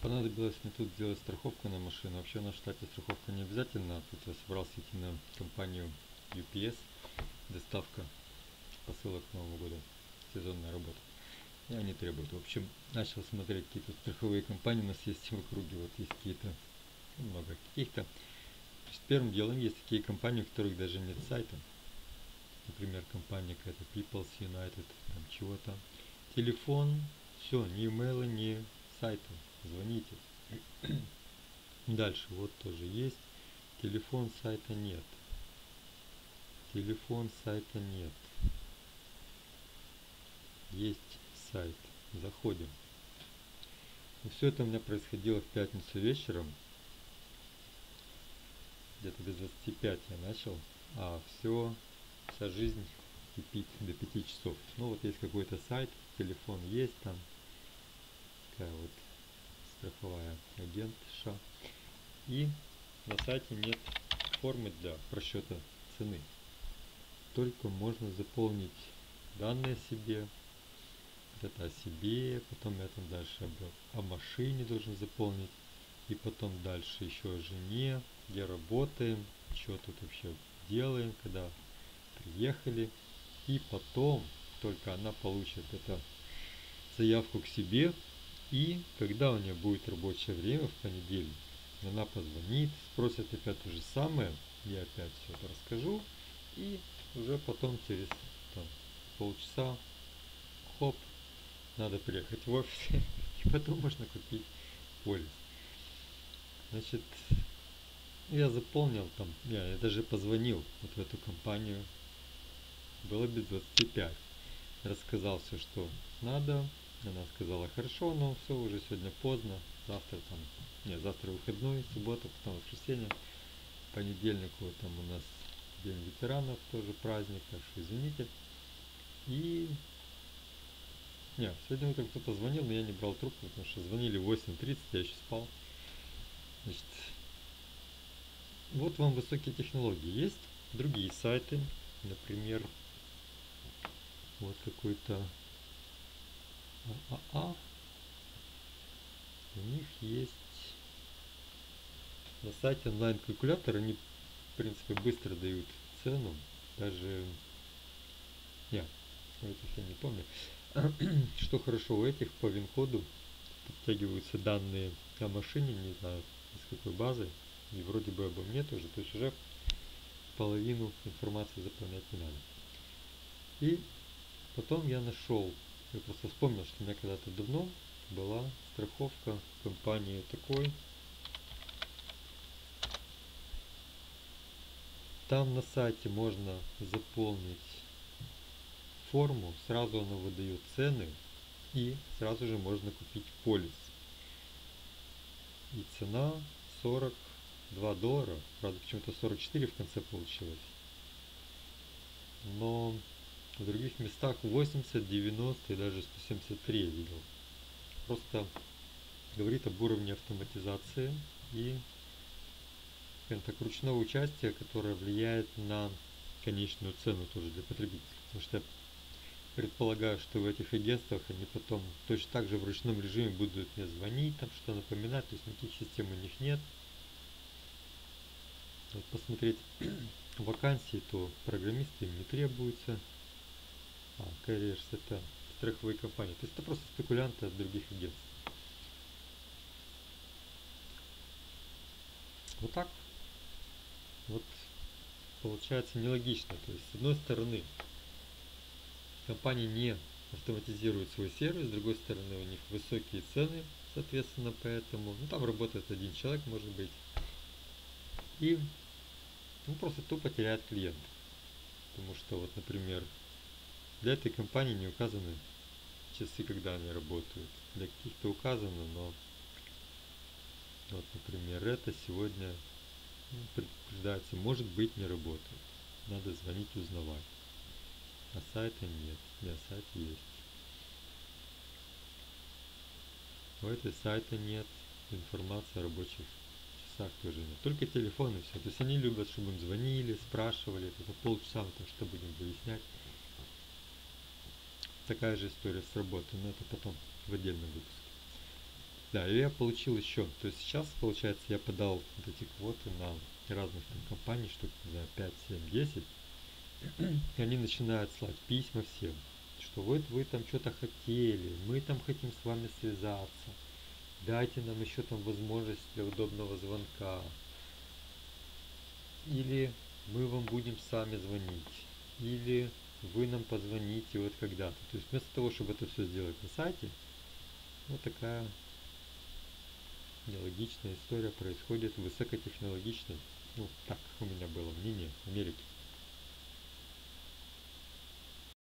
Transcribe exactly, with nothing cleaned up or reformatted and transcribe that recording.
Понадобилось мне тут сделать страховку на машину. Вообще на штате страховка не обязательно. Тут я собрался идти на компанию ю пи эс, доставка посылок к Новому году, сезонная работа. И они требуют. В общем, начал смотреть, какие тут страховые компании у нас есть в округе. Вот есть какие-то, много каких-то. Значит, первым делом есть такие компании, у которых даже нет сайта. Например, компания какая-то People's United, там чего-то. Телефон, все, ни имейла, ни сайта. Звоните. Дальше, вот тоже есть. Телефон, сайта нет. Телефон, сайта нет. Есть сайт. Заходим. И все это у меня происходило в пятницу вечером. Где-то без двадцати пяти я начал. А все, вся жизнь кипит до пяти часов. Ну вот есть какой-то сайт, телефон есть там. Такая вот страховая агентша. И на сайте нет формы для просчета цены. Только можно заполнить данные о себе, это о себе, потом я там дальше о, о машине должен заполнить, и потом дальше еще о жене, где работаем, что тут вообще делаем, когда приехали, и потом только она получит эту заявку к себе, и когда у нее будет рабочее время в понедельник, она позвонит, спросит опять то же самое, я опять все это расскажу, и уже потом через там, полчаса, хоп, надо приехать в офис, и потом можно купить полис. Значит, я заполнил там, я, я даже позвонил вот в эту компанию, было без двадцати пяти, рассказал все, что надо, она сказала, хорошо, но все, уже сегодня поздно, завтра там, нет, завтра выходной, суббота, потом воскресенье, понедельник вот там у нас День ветеранов, тоже праздник, так что извините. И нет, сегодня утром кто-то звонил, но я не брал трубку, потому что звонили в восемь тридцать, я еще спал. Значит, вот вам высокие технологии. Есть другие сайты, например, вот какой-то ААА. У них есть на сайте онлайн-калькулятор, они в принципе быстро дают цену, даже я, этих я не помню. Что хорошо, у этих по ВИН-коду подтягиваются данные о машине, не знаю из какой базы, и вроде бы обо мне тоже, то есть уже половину информации заполнять не надо. И потом я нашел, я просто вспомнил, что у меня когда-то давно была страховка компании такой. Там на сайте можно заполнить форму, сразу она выдает цены, и сразу же можно купить полис. И цена сорок два доллара, правда почему-то сорок четыре в конце получилось. Но в других местах восемьдесят, девяносто и даже сто семьдесят три я видел. Просто говорит об уровне автоматизации и так, ручного участия, которое влияет на конечную цену тоже для потребителя. Потому что я предполагаю, что в этих агентствах они потом точно так же в ручном режиме будут мне звонить, там что напоминать, то есть никаких систем у них нет. Вот посмотреть вакансии, то программисты им не требуются. А, carriers это страховые компании. То есть это просто спекулянты от других агентств. Вот так. Вот получается нелогично. То есть с одной стороны компания не автоматизирует свой сервис, с другой стороны у них высокие цены, соответственно, поэтому ну, там работает один человек, может быть, и ну, просто тупо теряет клиентов. Потому что вот, например, для этой компании не указаны часы, когда они работают. Для каких-то указано, но вот, например, это сегодня ну, предупреждается, может быть, не работает. Надо звонить, узнавать. А сайта нет. Нет, сайт есть. У этой сайта нет. Информации о рабочих часах тоже нет. Только телефон и все. То есть они любят, чтобы им звонили, спрашивали. Это полчаса мы там что будем выяснять. Такая же история с работой, но это потом в отдельном выпуске. Да, и я получил еще. То есть сейчас, получается, я подал вот эти квоты на разных там компаний, штук, не знаю, пять, семь, десять. И они начинают слать письма всем, что вот вы там что-то хотели, мы там хотим с вами связаться, дайте нам еще там возможность для удобного звонка, или мы вам будем сами звонить, или вы нам позвоните вот когда-то. То есть вместо того, чтобы это все сделать на сайте, вот такая нелогичная история происходит в высокотехнологичной, ну так у меня было мнение, Америке.